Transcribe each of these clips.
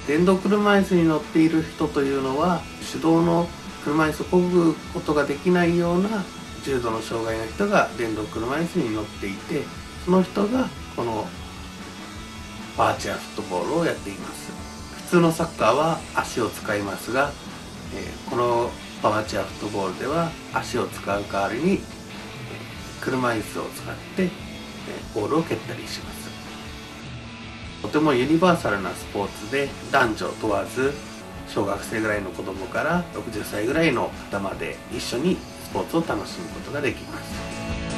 電動車椅子に乗っている人というのは、手動の車椅子を漕ぐことができないような重度の障害の人が電動車椅子に乗っていて、その人がこのパワーチェアフットボールをやっています。普通のサッカーは足を使いますが、このパワーチェアフットボールでは足を使う代わりに車椅子を使ってボールを蹴ったりします。とてもユニバーサルなスポーツで、男女問わず小学生ぐらいの子供から60歳ぐらいの方まで一緒にスポーツを楽しむことができます。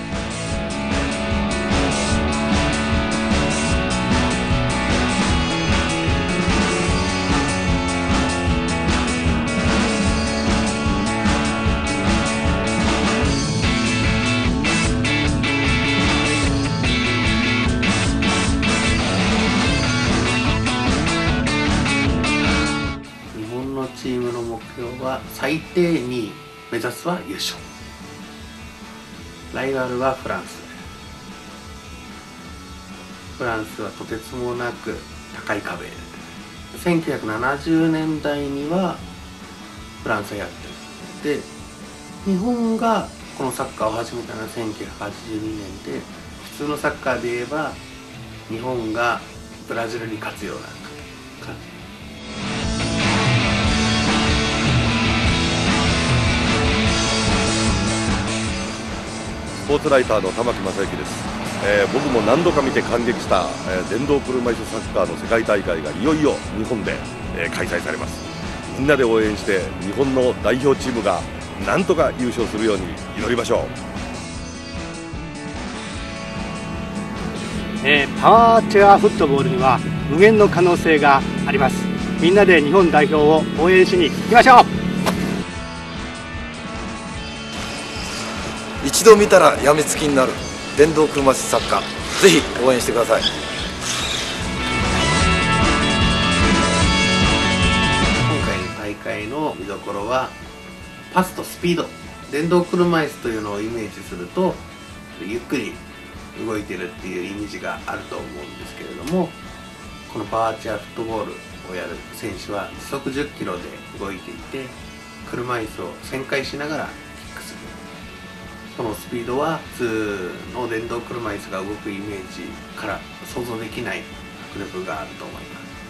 チームの目標は最低2位、目指すは優勝。ライバルはフランス。フランスはとてつもなく高い壁。1970年代にはフランスがやってる。で、日本がこのサッカーを始めたのは1982年で、普通のサッカーで言えば日本がブラジルに勝つような感じ。 スポーツライターの玉木正之です。僕も何度か見て感激した、電動車椅子サッカーの世界大会がいよいよ日本で、開催されます。みんなで応援して日本の代表チームがなんとか優勝するように祈りましょう。パワーチェアフットボールには無限の可能性があります。みんなで日本代表を応援しに行きましょう。 一度見たらやみつきになる電動車椅子サッカー、ぜひ応援してください。 今回の大会の見どころはパスとスピード。電動車椅子というのをイメージするとゆっくり動いてるっていうイメージがあると思うんですけれども、このパワーチェアフットボールをやる選手は時速10キロで動いていて、車椅子を旋回しながらキックする。このスピードは普通の電動車椅子が動くイメージから想像できない迫力があると思います。